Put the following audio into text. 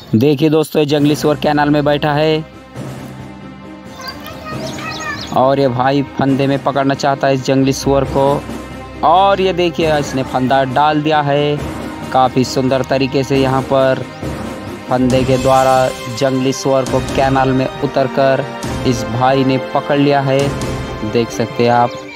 देखिए दोस्तों, ये जंगली सुअर कैनाल में बैठा है और ये भाई फंदे में पकड़ना चाहता है इस जंगली सुअर को। और ये देखिए इसने फंदा डाल दिया है काफ़ी सुंदर तरीके से। यहाँ पर फंदे के द्वारा जंगली सुअर को कैनाल में उतरकर इस भाई ने पकड़ लिया है, देख सकते हैं आप।